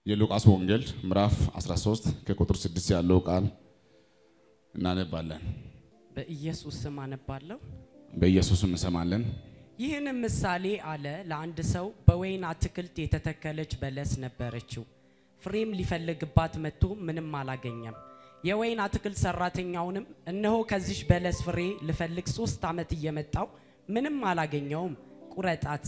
የሉቃስ ወንጌል ምዕራፍ 13 ከቁጥር 6 ያለው ቃል እናነባለን። በኢየሱስ ስም አነባለሁ። በኢየሱስ እንሰማለን። ይህን ምሳሌ አለ። ለአንድ ሰው በወይን አትክልት የተተከለች በለስ ነበረችው። ፍሬም ሊፈልግባት መጥቶ ምንም አላገኘም። የወይን አትክልት ሰራተኛውንም እነሆ ከዚህ በለስ ፍሬ ልፈልግ 3 ዓመት እየመጣው ምንም አላገኘውም፣ ቁረጣት፣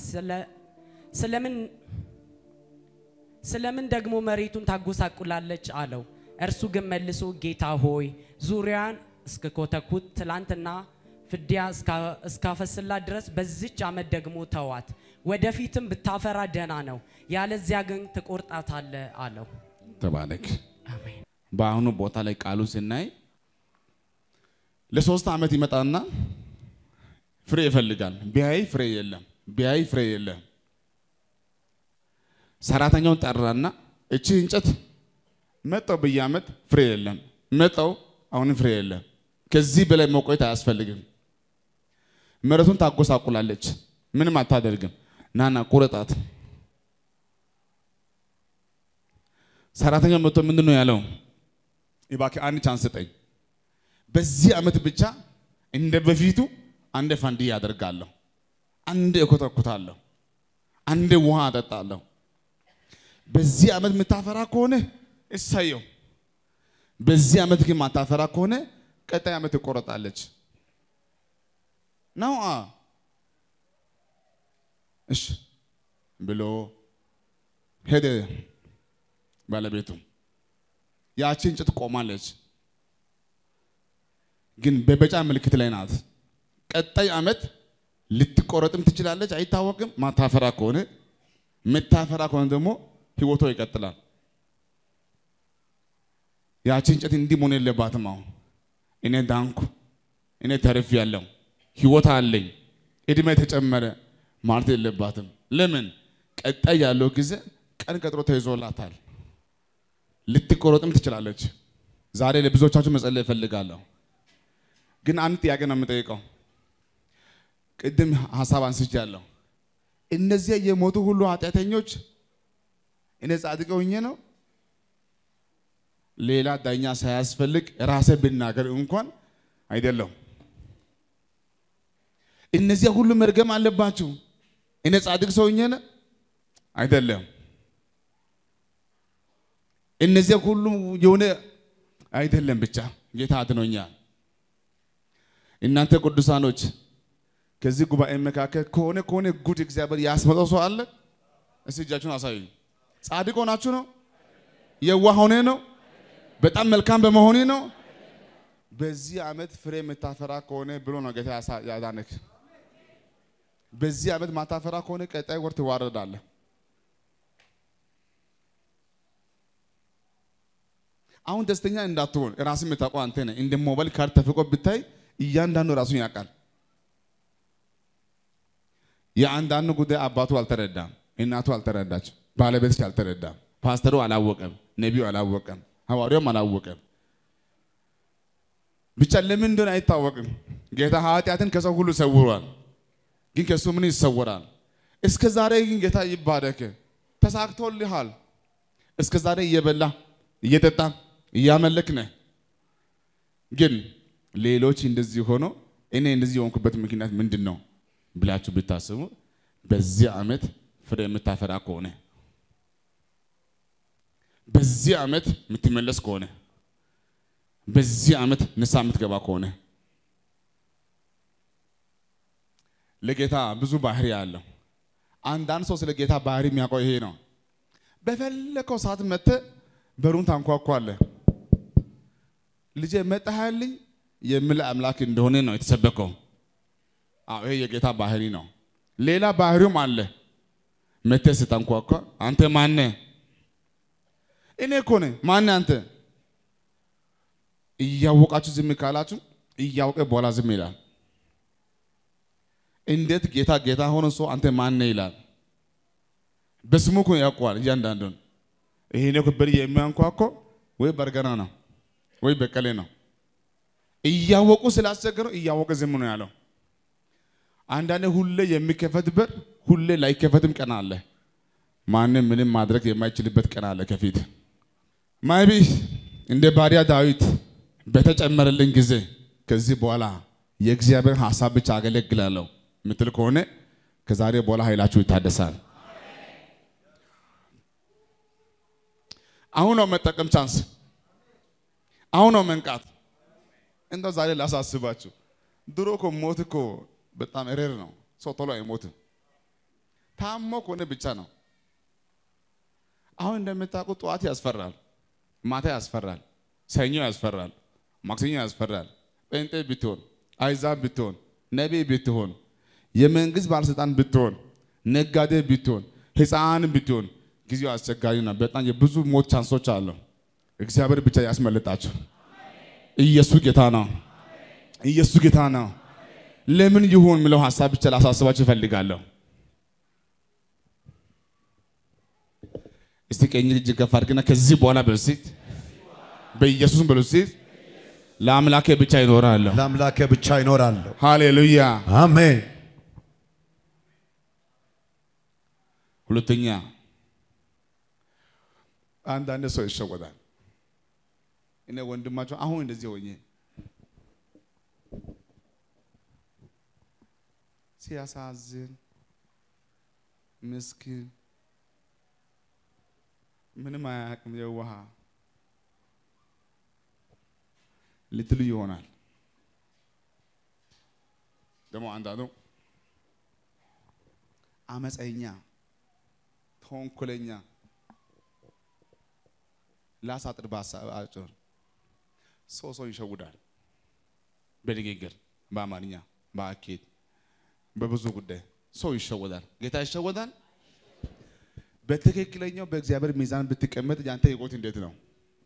ስለምን ደግሞ መሬቱን ታጎሳቁላለች አለው። እርሱ ግን መልሶ ጌታ ሆይ ዙሪያን እስከኮተኩት ትላንትና ፍዲያ እስካፈስላት ድረስ በዚች ዓመት ደግሞ ተዋት፣ ወደፊትም ብታፈራ ደህና ነው፣ ያለዚያ ግን ትቆርጣታለህ አለው። ተባረክ። አሜን። በአሁኑ ቦታ ላይ ቃሉ ስናይ ለ3 ዓመት ይመጣና ፍሬ ይፈልጋል። ቢያይ ፍሬ የለም። ሰራተኛውን ጠራና እቺ እንጨት መጣው በየዓመት ፍሬ የለም፣ መጣው አሁን ፍሬ የለም፣ ከዚህ በላይ መቆየት አያስፈልግም፣ መሬቱን ታጎሳቁላለች፣ ምንም አታደርግም፣ ናና ቁረጣት። ሰራተኛው መጥቶ ምንድነው ያለው? ይባክ አንድ ቻንስ ስጠኝ፣ በዚህ ዓመት ብቻ እንደ በፊቱ አንድ ፋንዲ ያደርጋለሁ፣ አንድ እኮተኩታለሁ፣ አንድ ውሃ አጠጣለሁ። በዚህ ዓመት የምታፈራ ከሆነ እሰየው፣ በዚህ ዓመት ግን ማታፈራ ከሆነ ቀጣይ ዓመት ትቆረጣለች ነው። እሺ ብሎ ሄደ። ባለቤቱ ያቺ እንጨት ቆማለች፣ ግን በበጫ ምልክት ላይ ናት። ቀጣይ ዓመት ልትቆረጥም ትችላለች፣ አይታወቅም። ማታፈራ ከሆነ መታፈራ ከሆነ ደግሞ ህይወቷ ይቀጥላል። ያቺ እንጨት እንዲህ መሆን የለባትም። አሁን እኔ ዳንኩ፣ እኔ ተርፍ ያለው ህይወት አለኝ፣ እድሜ ተጨመረ ማለት የለባትም። ለምን? ቀጣይ ያለው ጊዜ ቀን ቀጥሮ ተይዞላታል። ልትቆረጥም ትችላለች። ዛሬ ለብዙዎቻችሁ መጸለይ እፈልጋለሁ፣ ግን አንድ ጥያቄ ነው የምጠይቀው። ቅድም ሐሳብ አንስቻለሁ። እነዚህ የሞቱ ሁሉ ኃጢአተኞች እኔ ጻድቅ ሆኜ ነው ሌላ ዳኛ ሳያስፈልግ ራሴ ብናገር እንኳን አይደለም። እነዚህ ሁሉ መርገም አለባችሁ። እኔ ጻድቅ ሰው ሆኜ ነው አይደለም። እነዚህ ሁሉ የሆነ አይደለም፣ ብቻ ጌታ አድኖኛል። እናንተ ቅዱሳኖች ከዚህ ጉባኤ መካከል ከሆነ ጉድ እግዚአብሔር ያስመጣው ሰው አለ? እስቲ እጃችሁን አሳዩኝ። ጻድቅ ሆናችሁ ነው? የዋህ ሆነ ነው? በጣም መልካም በመሆኔ ነው? በዚህ ዓመት ፍሬ የምታፈራ ከሆነ ብሎ ነው ጌታ ያዳነክ። በዚህ ዓመት ማታፈራ ከሆነ ቀጣይ ወር ትዋረዳለህ። አሁን ደስተኛ እንዳትሆን ራስን የምታውቀው አንተ ነህ። እንደ ሞባይል ካርድ ተፍቆ ብታይ እያንዳንዱ ራሱን ያውቃል። የአንዳንዱ ጉዳይ አባቱ አልተረዳም፣ እናቱ አልተረዳች፣ ባለቤትሽ አልተረዳም፣ ፓስተሩ አላወቀም፣ ነቢዩ አላወቀም፣ ሐዋርያውም አላወቀም። ብቻ ለምን እንደሆነ አይታወቅም። ጌታ ኃጢአትን ከሰው ሁሉ ሰውሯል፣ ግን ከሱ ምን ይሰወራል? እስከ ዛሬ ግን ጌታ ይባረክ፣ ተሳክቶልሃል። እስከ ዛሬ እየበላ እየጠጣ እያመለክ ነህ። ግን ሌሎች እንደዚህ ሆኖ እኔ እንደዚህ የሆንኩበት ምክንያት ምንድነው ብላችሁ ብታስቡ፣ በዚህ ዓመት ፍሬ የምታፈራ ከሆነ፣ በዚህ ዓመት የምትመለስ ከሆነ፣ በዚህ ዓመት ንስሐ የምትገባ ከሆነ፣ ለጌታ ብዙ ባህሪ ያለው አንዳንድ ሰው ስለ ጌታ ባህሪ የሚያውቀው ይሄ ነው። በፈለከው ሰዓት መጥተህ በሩን ታንኳኳለህ። ልጄ መጣህልኝ የሚል አምላክ እንደሆነ ነው የተሰበከው። ይሄ የጌታ ባህሪ ነው። ሌላ ባህሪውም አለ። መጥተህ ስታንኳኳ አንተ ማን ነህ? እኔ እኮ ነኝ። ማን አንተ? እያወቃችሁ ዝም ካላችሁ እያወቀ በኋላ ዝም ይላል። እንዴት ጌታ ሆኖ ሰው አንተ ማን ነህ ይላል? በስሙ እኮ ያውቀዋል እያንዳንዱን። ይሄ ነው ከበል የሚያንኳኳ ወይ በርገና ነው ወይ በቀሌ ነው። እያወቁ ስላስቸገሩ እያወቀ ዝም ነው ያለው። አንዳንዴ ሁሌ የሚከፈት በር ሁሌ ላይከፈትም ቀን አለ። ማንም ምንም ማድረግ የማይችልበት ቀን አለ ከፊት ማይቢ እንደ ባሪያ ዳዊት በተጨመረልን ጊዜ ከዚህ በኋላ የእግዚአብሔር ሐሳብ ብቻ አገለግላለሁ ምትል ከሆነ ከዛሬ በኋላ ኃይላችሁ ይታደሳል አሁን ነው መጠቀም ቻንስ አሁን ነው መንቃት እንደው ዛሬ ላሳስባችሁ ድሮ እኮ ሞት እኮ በጣም ኤረር ነው ሰው ቶሎ አይሞትም ታሞ ከሆነ ብቻ ነው አሁን እንደምታውቁት ጠዋት ያስፈራል ማታ ያስፈራል ሰኞ ያስፈራል ማክሰኞ ያስፈራል ጴንጤ ብትሆን አይዛብ ብትሆን ነቢይ ብትሆን የመንግስት ባለስልጣን ብትሆን ነጋዴ ብትሆን ህፃን ብትሆን ጊዜው አስቸጋሪ ነው በጣም የብዙ ሞት ቻንሶች አሉ እግዚአብሔር ብቻ ያስመልጣችሁ ኢየሱስ ጌታ ነው ኢየሱስ ጌታ ነው ለምን ይሁን ምለው ሐሳብ ብቻ ላሳስባችሁ ፈልጋለሁ እስቲ ቀኝ ልጅ ገፋርግና ከዚህ በኋላ በልሲት በኢየሱስ በልሲት ለአምላኬ ብቻ ይኖራል ለአምላኬ ብቻ ይኖራል ሃሌሉያ አሜን ሁለተኛ አንዳንድ ሰው ይሸወዳል እኔ ወንድማቸው አሁን እንደዚህ ሆኜ ሲያሳዝን ምስኪን ምንም አያውቅም የዋሃ ልትሉ ይሆናል ደግሞ አንዳንዱ አመፀኛ ተንኮለኛ ላሳጥር ባሳጭር ሰው ይሸውዳል በንግግር በአማርኛ በአኬት በብዙ ጉዳይ ሰው ይሸወዳል ጌታ ይሸወዳል በትክክለኛው በእግዚአብሔር ሚዛን ብትቀመጥ ያንተ ህይወት እንዴት ነው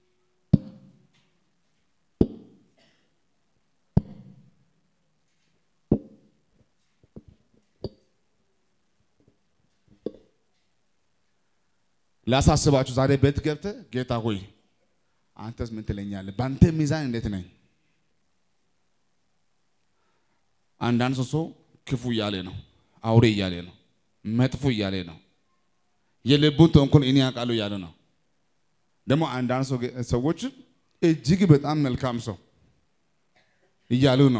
ላሳስባችሁ ዛሬ ቤት ገብተህ ጌታ ሆይ አንተስ ምን ትለኛለህ ባንተ ሚዛን እንዴት ነኝ አንዳንድ ሰው ክፉ ያለ ነው አውሬ ያለ ነው መጥፎ ያለ ነው የልቡን ተንኮል እኔ ያውቃለሁ ያለ ነው ደግሞ አንዳንድ ሰዎች እጅግ በጣም መልካም ሰው ይያሉ ነው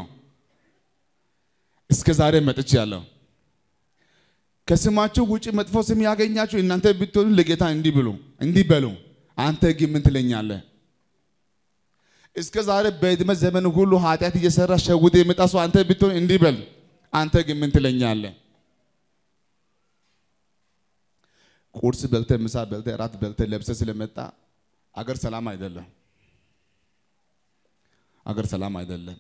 እስከ ዛሬ መጥቻለሁ ከስማችሁ ውጪ መጥፎ ስም ያገኛችሁ እናንተ ብትሆኑ ለጌታ እንዲህ በሉ አንተ ግን ምን ትለኛለህ እስከ ዛሬ በእድሜ ዘመን ሁሉ ኃጢአት እየሰራ ሸውደ የመጣ ሰው አንተ ብትሆን እንዲህ በል አንተ ግን ምን ትለኛለህ ቁርስ በልተ ምሳ በልተ ራት በልተ ለብሰ ስለመጣ አገር ሰላም አይደለም አገር ሰላም አይደለም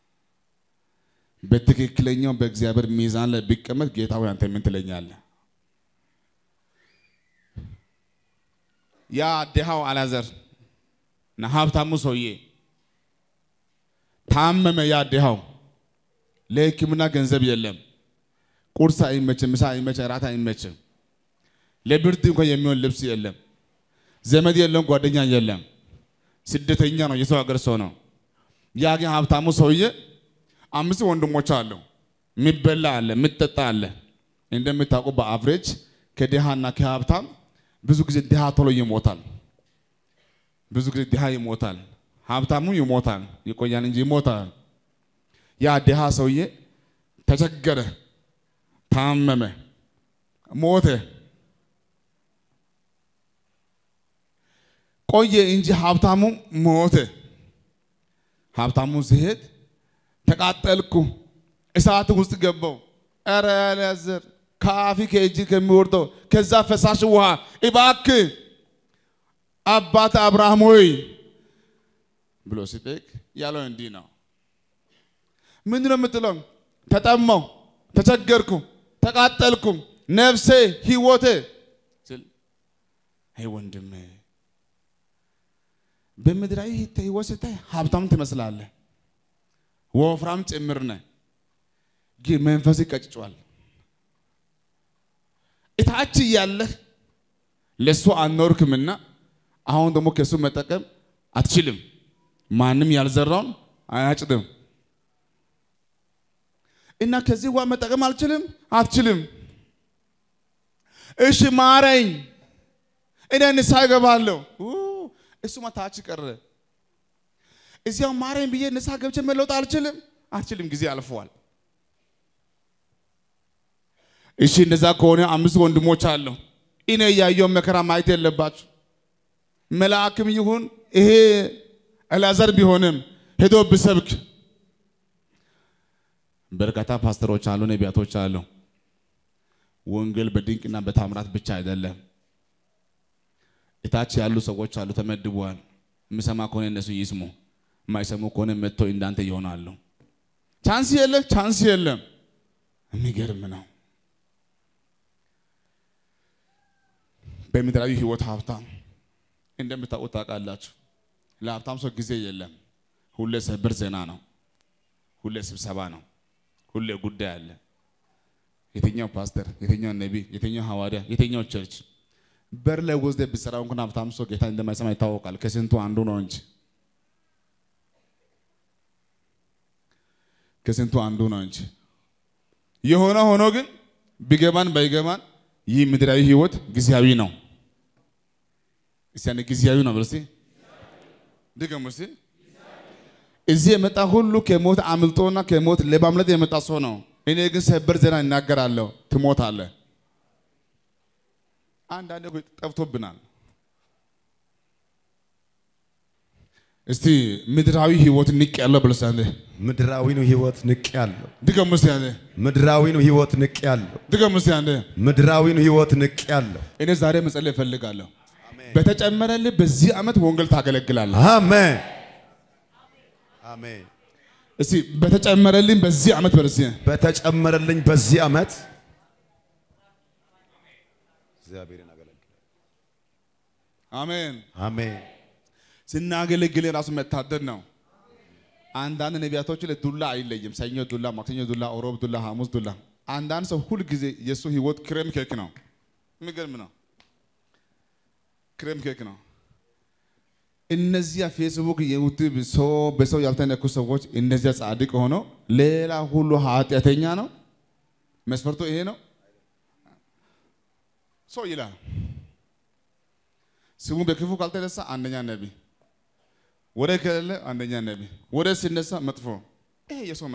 በትክክለኛው በእግዚአብሔር ሚዛን ላይ ቢቀመጥ ጌታ ሆይ አንተ ምን ትለኛለህ ያ ደሃው አላዘር እና ሀብታሙ ሰውዬ ታመመ ያ ደሃው ለሕክምና ገንዘብ የለም ቁርስ አይመችም ምሳ አይመችም ራት አይመችም ለብርድ እንኳን የሚሆን ልብስ የለም ዘመድ የለም ጓደኛ የለም ስደተኛ ነው የሰው ሀገር ሰው ነው ያ ግን ሀብታሙ ሰውዬ 5 ወንድሞች አሉ የሚበላ አለ የሚጠጣ አለ እንደምታውቁ በአቨሬጅ ከደሃና ከሀብታም ብዙ ጊዜ ደሃ ቶሎ ይሞታል ብዙ ጊዜ ደሃ ይሞታል ሀብታሙ ይሞታል ይቆያል እንጂ ይሞታል ያ ደሃ ሰውዬ ተቸገረ ታመመ ሞተ ቆየ እንጂ ሀብታሙ ሞተ ሀብታሙ ሲሄድ ተቃጠልኩ እሳት ውስጥ ገባው አረ ያለዘር ካፊ ከእጅ ከሚወርደው ከዛ ፈሳሽ ውሃ እባክህ አባት አብርሃም ሆይ ብሎ ሲጠይቅ ያለው እንዲህ ነው ምንድነው የምትለው ተጠማው ተቸገርኩ ተቃጠልኩ ነፍሴ ህይወቴ ስል አይ ወንድሜ በመድራይ ህይወቴ ሀብታም ትመስላለህ ወፍራም ጭምር ነህ ግን መንፈስ ይቀጭጫል እታች ያለህ ለሱ አንኖርክምና አሁን ደግሞ ከሱ መጠቀም አትችልም ማንም ያልዘራውን አያጭድም እና ከዚህ ዋ መጠቀም አትችልም እሺ ማረኝ እኔ ንስሐ እገባለሁ እሱማ ታች ቀረ እዚያው ማረኝ ብዬ ንስሐ ገብቼ መለወጥ አልችልም ጊዜ አልፏል እሺ እንደዛ ከሆነ 5 ወንድሞች አሉ እኔ ያየው መከራ ማየት የለባችሁ መልአክም ይሁን ይሄ አልዓዛር ቢሆንም ሄዶ ብሰብክ በርካታ ፓስተሮች አሉ ነቢያቶች አሉ ወንጌል በድንቅና በታምራት ብቻ አይደለም እታች ያሉ ሰዎች አሉ ተመድበዋል የሚሰማ ከሆነ እነሱ ይስሙ ማይሰሙ ከሆነ መጥተው እንዳንተ ይሆናሉ ቻንስ የለም የሚገርም ነው በምድራዊ ህይወት ሀብታም እንደምታውቁት ታውቃላችሁ ለሀብታም ሰው ጊዜ የለም ሁሌ ሰበር ዜና ነው ሁሌ ስብሰባ ነው ሁሌ ጉዳይ አለ የትኛው ፓስተር የትኛው ነብይ የትኛው ሐዋርያ የትኛው ቸርች በር ላይ ወስደ ቢሰራው እንኳን ሀብታም ሰው ጌታ እንደማይሰማ ይታወቃል ከስንቱ አንዱ ነው እንጂ የሆነ ሆኖ ግን ቢገባን ባይገባን ይህ ምድራዊ ህይወት ጊዜያዊ ነው እዚያ ጊዜያዊ ነው ብለሲ ድገሙሲ እዚህ የመጣ ሁሉ ከሞት አምልጦና ከሞት ለማምለጥ የመጣ ሰው ነው እኔ ግን ሰበር ዜና እናገራለሁ ትሞታለህ አንዳንዴ ጠፍቶብናል እስቲ ምድራዊ ህይወት ንቅ ያለው ብለሳለ ምድራዊ ነው ህይወት ንቅ ያለው ድገሙስ ያለ ምድራዊ ነው ህይወት ንቅ ያለው ድገሙስ ያለ ምድራዊ ነው ህይወት ንቅ ያለው እኔ ዛሬ መጸለይ ፈልጋለሁ በተጨመረልህ በዚህ አመት ወንጌል ታገለግላለህ አሜን አሜን እስቲ በተጨመረልኝ በዚህ አመት በዚህ በተጨመረልኝ በዚህ አመት እግዚአብሔርን አገለግላለሁ አሜን አሜን ስናገለግል ራሱ መታደር ነው አንዳንድ ነቢያቶች ለዱላ አይለይም ሰኞ ዱላ ማክሰኞ ዱላ ሮብ ዱላ ሐሙስ ዱላ አንዳንድ ሰው ሁሉ ጊዜ የሱ ህይወት ክሬም ኬክ ነው የሚገርም ነው ክሬም ኬክ ነው እነዚያ ፌስቡክ የዩቲዩብ ሰው በሰው ያልተነኩ ሰዎች እነዚያ ጻድቅ ሆኖ ሌላ ሁሉ ኃጢአተኛ ነው መስፈርቱ ይሄ ነው ሰው ይላል ስሙ በክፉ ካልተነሳ አንደኛ ነብይ ወደ ከለ አንደኛ ነብይ ወደ ሲነሳ መጥፎ ይሄ የሰው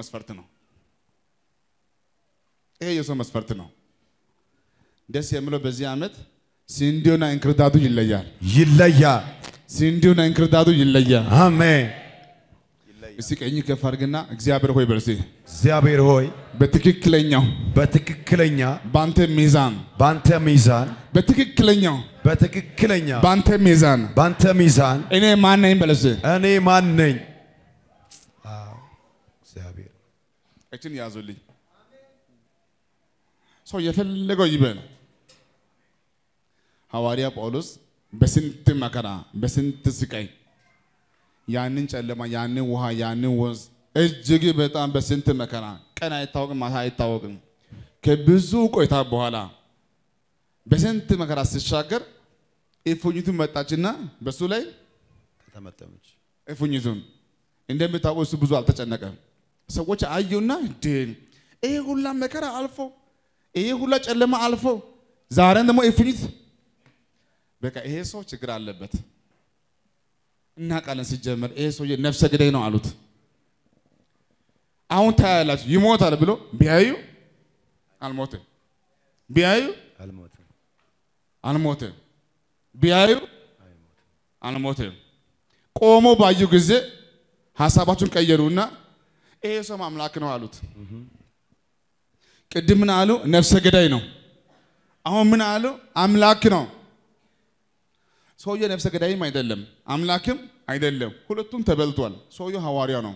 መስፈርት ነው ደስ የሚለው በዚህ አመት ሲንዲዮና እንክርዳዱ ይለያል ሲንዲዮና እንክርዳዱ ይለያል አሜን እስቲ ቀኝ ከፍ አድርግና እግዚአብሔር ሆይ በርሲ እግዚአብሔር ሆይ በትክክለኛው ባንተ ሚዛን በትክክለኛው ባንተ ሚዛን እኔ ማን ነኝ በለስ እኔ ማን ነኝ እግዚአብሔር እችን ያዙልኝ ሰው የፈለገው ይበል ሐዋርያ ጳውሎስ በስንት መከራ በስንት ስቃይ ያንን ጨለማ ያንን ውሃ ያንን ወንዝ እጅግ በጣም በስንት መከራ ቀን አይታወቅም ማታ አይታወቅም ከብዙ ቆይታ በኋላ በስንት መከራ ሲሻገር እፉኝቱ መጣችና በሱ ላይ ተመተመች እፉኝቱን እንደምታውቁ እሱ ብዙ አልተጨነቀም ሰዎች አዩና ይሄ ሁላ መከራ አልፎ ይሄ ሁላ ጨለማ አልፎ ዛሬን ደግሞ እፉኝት በቃ ይሄ ሰው ችግር አለበት እና ቃልን ሲጀመር ይሄ ሰው ነፍሰ ገዳይ ነው አሉት አሁን ታያላችሁ ይሞታል ብሎ ቢያዩ አልሞተም ቢያዩ አልሞተም ቢያዩ አልሞተም ቆሞ ባዩ ጊዜ ሐሳባቸውን ቀየሩና ይሄ ሰው አምላክ ነው አሉት ቅድም ምን አሉ ነፍሰ ገዳይ ነው አሁን ምን አሉ አምላክ ነው ሰውዬ ነፍሰ ገዳይም አይደለም አምላክም አይደለም ሁለቱም ተበልቷል ሰውዬው ሐዋርያ ነው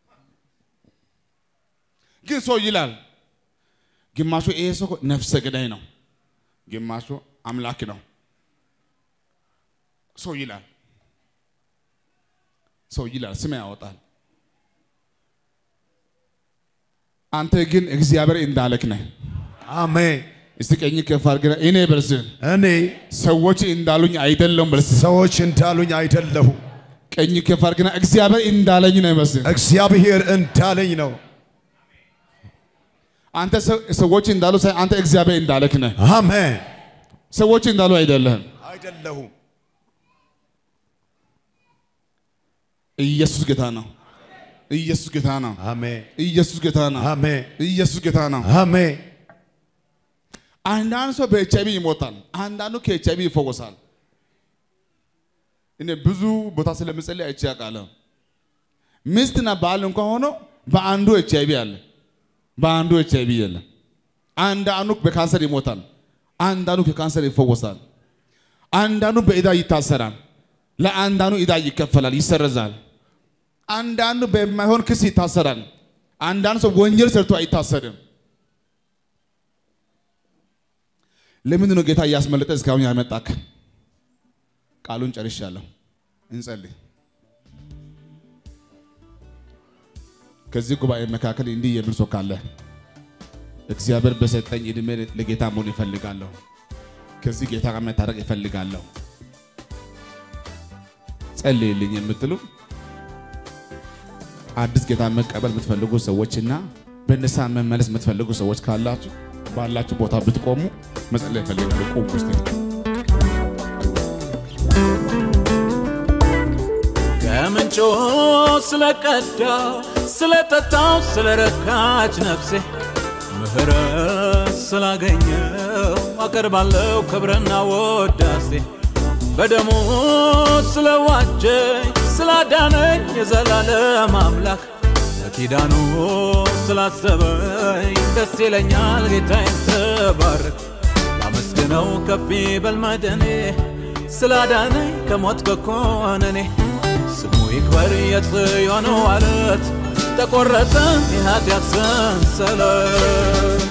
ግን ሰው ይላል ግማሹ ይሄ ሰው ነፍሰ ገዳይ ነው ግማሹ አምላክ ነው ሰው ይላል ስም ያወጣል አንተ ግን እግዚአብሔር እንዳለክ ነህ አሜን እስቲ ቀኝ ከፍ አድርገና እኔ በርስ እኔ ሰዎች እንዳሉኝ አይደለም በርስ ሰዎች እንዳሉኝ አይደለሁ ቀኝ ከፍ አድርገና እግዚአብሔር እንዳለኝ ነው በርስ እግዚአብሔር እንዳለኝ ነው አንተ ሰዎች እንዳሉ ሳይ አንተ እግዚአብሔር እንዳለክ ነህ አሜን ሰዎች እንዳሉ አይደለም አይደለሁም ኢየሱስ ጌታ ነው ኢየሱስ ጌታ ነው አሜን ኢየሱስ ጌታ ነው አሜን ኢየሱስ ጌታ ነው አሜን አንዳንድ ሰው በኤችአይቪ ይሞታል አንዳንዱ ከኤችአይቪ ይፈወሳል እኔ ብዙ ቦታ ስለምጸልይ አይቼ አውቃለሁ ሚስትና ባል እንኳን ሆኖ በአንዱ ኤችአይቪ አለ በአንዱ ኤችአይቪ የለም አንዳንዱ በካንሰር ይሞታል አንዳንዱ ከካንሰር ይፈወሳል አንዳንዱ በዕዳ ይታሰራል ለአንዳንዱ ዕዳ ይከፈላል ይሰረዛል አንዳንዱ በማይሆን ክስ ይታሰራል አንዳንዱ ሰው ወንጀል ሰርቶ አይታሰርም ለምን ነው ጌታ ያስመለጠ እስካሁን ያመጣክ ቃሉን ጨርሻለሁ እንጸልይ ከዚህ ጉባኤ መካከል እንዲህ የሚል ሰው ካለ እግዚአብሔር በሰጠኝ እድሜ ለጌታ መሆን ይፈልጋለሁ ከዚህ ጌታ ጋር መታረቅ ይፈልጋለሁ ጸልይልኝ የምትሉ አዲስ ጌታ መቀበል የምትፈልጉ ሰዎችና በንስሐ መመለስ የምትፈልጉ ሰዎች ካላችሁ ባላችሁ ቦታ ብትቆሙ መጸለይ ይፈልጋለሁ ቆሙ እስቲ ከምንጩ ስለቀዳ ስለጠጣው ስለረካች ነፍሴ ምህረት ስላገኘው አቀርባለሁ ክብርና ወዳሴ በደሙ ስለዋጀኝ ስላዳነኝ የዘላለም አምላክ ኪዳኑ ስላሰበኝ ደስ ይለኛል ጌታዬን ተባረክ አመስግነው ከፍ ይበል መድኔ ስላዳነኝ ከሞት ከኮነኔ ስሙ ይክበር የጽዮን ዓለት ተቆረጠ የኃጢአት ሰንሰለት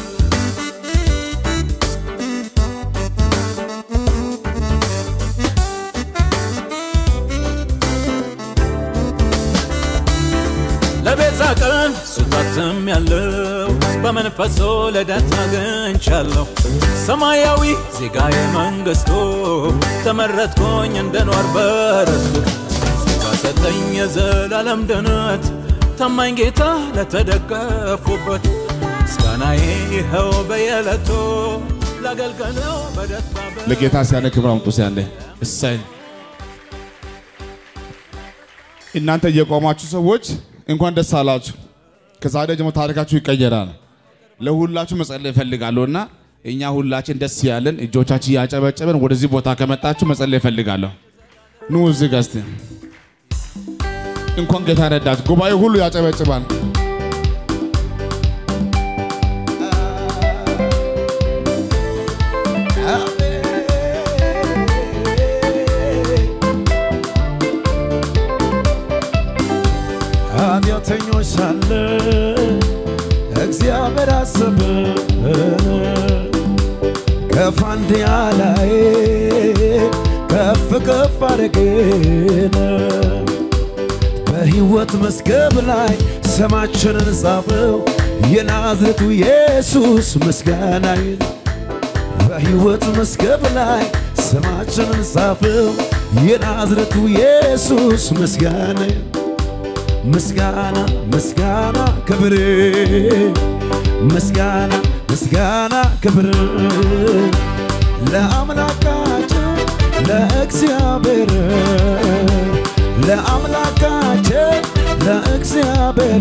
ለቤዛ ቀን ሱታትም ያለው በመንፈሱ ለዳት አግኝቻለሁ ሰማያዊ ዜጋዬ መንግስቱ ተመረጥኩኝ እንደኖር በርስቱ ሰጠኝ የዘላለም ድነት ታማኝ ጌታ ለተደገፉበት ምስጋናዬ ይኸው በየዕለቱ ላገልግለው በደስታ ለጌታ ሲያነ ክብር አምጡ ሲያለ እሰይ እናንተ የቆማችሁ ሰዎች እንኳን ደስ አላችሁ ከዛሬ ጀምሮ ታሪካችሁ ይቀየራል ለሁላችሁ መጸለይ ፈልጋለሁና እኛ ሁላችን ደስ ያለን እጆቻችን ያጨበጨበን ወደዚህ ቦታ ከመጣችሁ መጸለይ ፈልጋለሁ ኑ እዚህ ጋር እስቲ እንኳን ጌታ ረዳት ጉባኤ ሁሉ ያጨበጭባል ኃጢአተኞች ሳለ እግዚአብሔር አሰበን ከፋንድያ ላይ ከፍ ከፍ አደረገን በሕይወት መዝገብ ላይ ስማችንን ጻፈው የናዝሬቱ ኢየሱስ ምስጋና በሕይወት መዝገብ ላይ ስማችንን ጻፈው የናዝሬቱ ኢየሱስ ምስጋና ምስጋና ምስጋና ክብር ምስጋና ምስጋና ክብር ለአምላካችን ለእግዚአብሔር ለአምላካችን ለእግዚአብሔር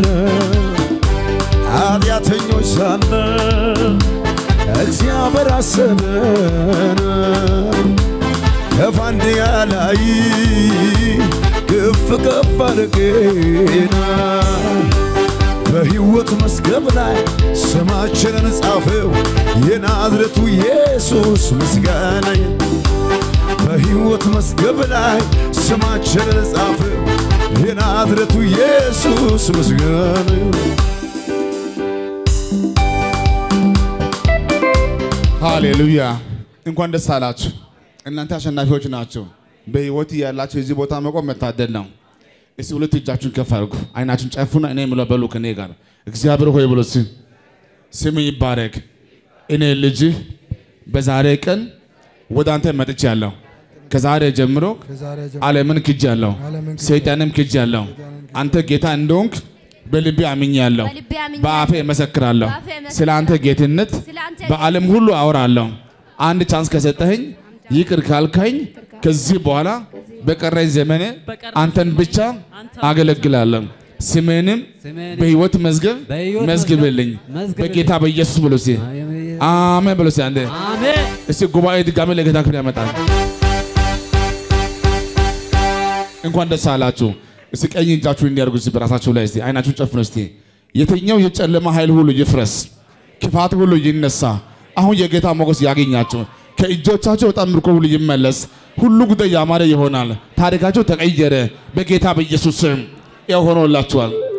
ኃጢአተኞች ሳለን እግዚአብሔር አሰበን ከፋንድያ ላይ ከፍ ከፍ አደረገን በሕይወት መዝገብ ላይ ስማችንን ጻፈው የናዝሬቱ ኢየሱስ ምስጋና በሕይወት መዝገብ ላይ ስማችንን ጻፈው የናዝሬቱ ኢየሱስ ምስጋና ሃሌሉያ እንኳን ደስ አላችሁ እናንተ አሸናፊዎች ናችሁ በሕይወት ያላችሁ እዚህ ቦታ መቆም መታደል ነው እስቲ ሁለት እጃችሁን ከፍ አድርጉ አይናችሁን ጨፍኑና እኔ የምለው በሉ ከኔ ጋር እግዚአብሔር ሆይ ብሎ ስም ይባረክ እኔ ልጅ በዛሬ ቀን ወደ አንተ መጥቻለሁ ከዛሬ ጀምሮ ዓለምን ክጃለሁ ሰይጣንም ክጃለሁ አንተ ጌታ እንደሆንክ በልቤ አምኛለሁ በአፌ መሰክራለሁ ስለ አንተ ጌትነት በዓለም ሁሉ አወራለሁ አንድ ቻንስ ከሰጠኸኝ ይቅር ካልከኝ ከዚህ በኋላ በቀረኝ ዘመኔ አንተን ብቻ አገለግላለሁ ስሜንም በሕይወት መዝገብ መዝግብልኝ በጌታ በኢየሱስ ብሎ እስቲ አሜን ብሎ እስቲ አንዴ አሜን እስቲ ጉባኤ ድጋሜ ለጌታ ክብር ያመጣል እንኳን ደስ አላችሁ እስቲ ቀኝ እጃችሁን እንዲያርጉ እስቲ በራሳችሁ ላይ እስቲ አይናችሁን ጨፍኑ እስቲ የትኛው የጨለማ ኃይል ሁሉ ይፍረስ ክፋት ሁሉ ይነሳ አሁን የጌታ ሞገስ ያገኛችሁ ከእጆቻችሁ በጣም ምርኮ ሁሉ ይመለስ ሁሉ ጉዳይ ያማረ ይሆናል ታሪካችሁ ተቀየረ በጌታ በኢየሱስ ስም ያው ሆኖላችኋል